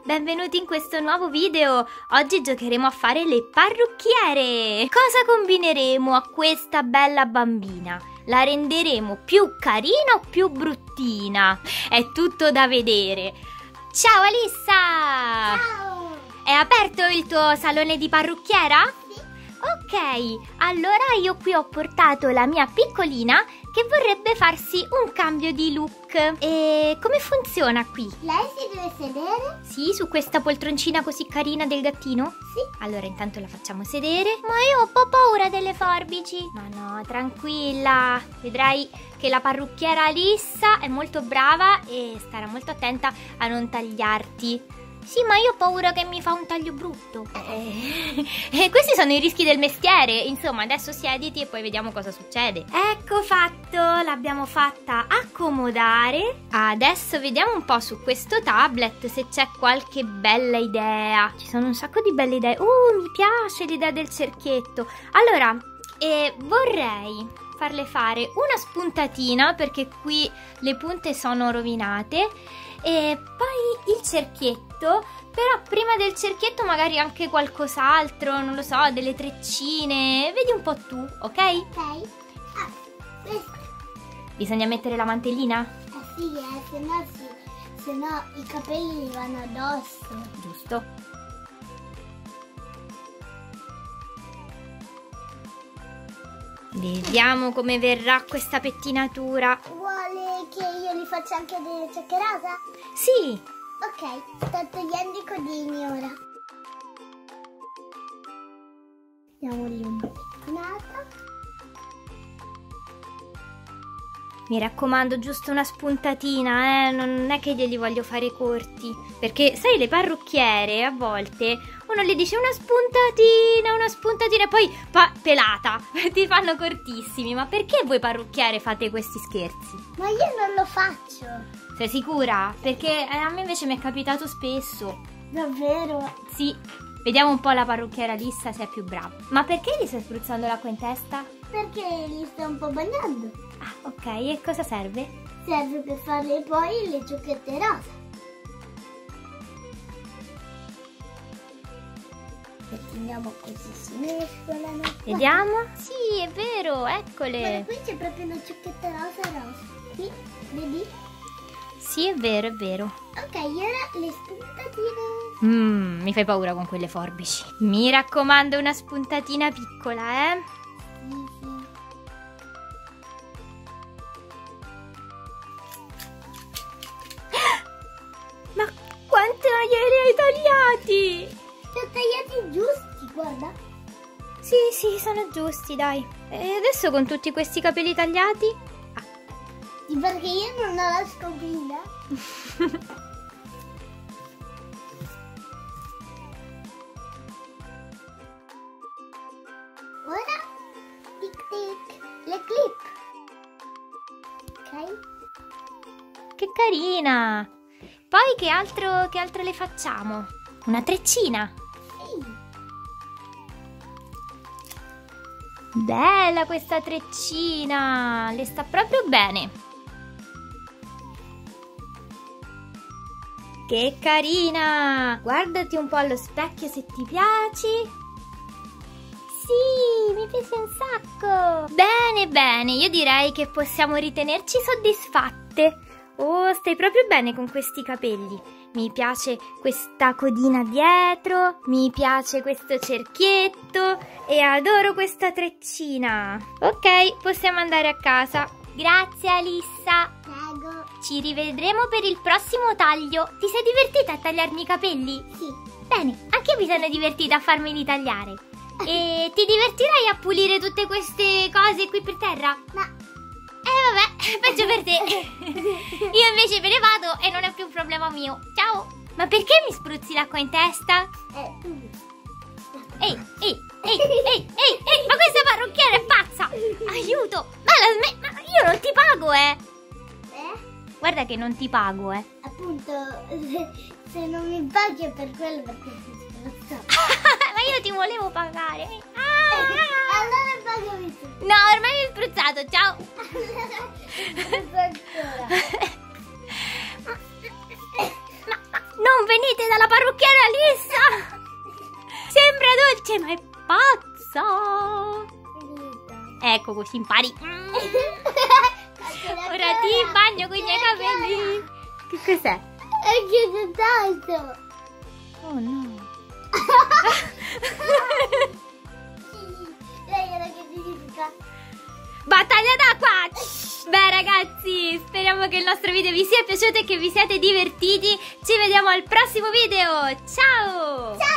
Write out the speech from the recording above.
benvenuti in questo nuovo video. Oggi giocheremo a fare le parrucchiere. Cosa combineremo a questa bella bambina? La renderemo più carina o più bruttina? È tutto da vedere. Ciao Alissa! Ciao! È aperto il tuo salone di parrucchiera? Sì. Ok, allora io qui ho portato la mia piccolina che vorrebbe farsi un cambio di look. E come funziona qui? Lei si deve sedere? Sì, su questa poltroncina così carina del gattino? Sì. Allora intanto la facciamo sedere. Ma io ho un po' paura delle forbici. Ma no, tranquilla. Vedrai che la parrucchiera Alissa è molto brava e starà molto attenta a non tagliarti. Sì, ma io ho paura che mi fa un taglio brutto. Questi sono i rischi del mestiere. Insomma, adesso siediti e poi vediamo cosa succede. Ecco fatto, l'abbiamo fatta accomodare. Adesso vediamo un po' su questo tablet se c'è qualche bella idea. Ci sono un sacco di belle idee. Mi piace l'idea del cerchietto. Allora, vorrei farle fare una spuntatina perché qui le punte sono rovinate. E poi il cerchietto, però prima del cerchietto magari anche qualcos'altro, non lo so, delle treccine, vedi un po' tu, ok? Ok. Ah, questo. Bisogna mettere la mantellina? Sì, se no i capelli gli vanno addosso. Giusto. Vediamo come verrà questa pettinatura. Vuole che io gli faccia anche delle ciocche rosa? Sì. Ok, sto togliendo i codini ora. Diamogli un pettinata. Mi raccomando, giusto una spuntatina, non è che glieli voglio fare corti. Perché, sai, le parrucchiere a volte uno le dice una spuntatina e poi pelata. Ti fanno cortissimi. Ma perché voi parrucchiere fate questi scherzi? Ma io non lo faccio. Sei sicura? Perché a me invece mi è capitato spesso. Davvero? Sì. Vediamo un po' la parrucchiera Alissa se è più brava. Ma perché gli stai spruzzando l'acqua in testa? Perché li sto un po' bagnando. Ah, ok. E cosa serve? Serve per farle poi le ciocchette rosa. Pettiniamo così si mescolano. Vediamo? Sì, è vero, eccole. Guarda, qui c'è proprio una ciocchetta rosa. Qui, vedi? Sì, è vero, è vero. Ok, ora le spuntatine. Mi fai paura con quelle forbici. Mi raccomando, una spuntatina piccola, eh? Sì, sì. Ma quanti glieli hai tagliati? Li ho tagliati giusti, guarda. Sì, sì, sono giusti, dai. E adesso con tutti questi capelli tagliati? Sì, perché io non ho la scobina. Ora, tic tic, le clip. Ok? Che carina! Poi che altro le facciamo? Una treccina. Sì. Bella questa treccina! Le sta proprio bene. Che carina! Guardati un po' allo specchio se ti piaci. Sì, mi piace un sacco. Bene, bene, io direi che possiamo ritenerci soddisfatte. Oh, stai proprio bene con questi capelli. Mi piace questa codina dietro, mi piace questo cerchietto e adoro questa treccina. Ok, possiamo andare a casa. Grazie Alissa. Prego. Ci rivedremo per il prossimo taglio. Ti sei divertita a tagliarmi i capelli? Sì. Bene, anche io mi sono divertita a farmeli tagliare. E ti divertirai a pulire tutte queste cose qui per terra? No. Vabbè, peggio per te. Io invece me ne vado e non è più un problema mio. Ciao. Ma perché mi spruzzi l'acqua in testa? Ehi, ma questa parrucchiera è pazza. Aiuto. Ma io non ti pago, Guarda che non ti pago, Appunto, se non mi paghi è per quello perché ti spruzzo. Ma io ti volevo pagare. Allora pagami tu. No, ormai mi hai spruzzato, ciao. Spruzzo ancora. Non Non venite dalla parrucchiera Lissa! Sembra dolce, ma è pazza! Ecco, così impari. Ora ti bagno con i miei capelli. Che cos'è? È che tanto. Oh no. Battaglia d'acqua! Beh ragazzi, speriamo che il nostro video vi sia piaciuto e che vi siate divertiti. Ci vediamo al prossimo video. Ciao! Ciao!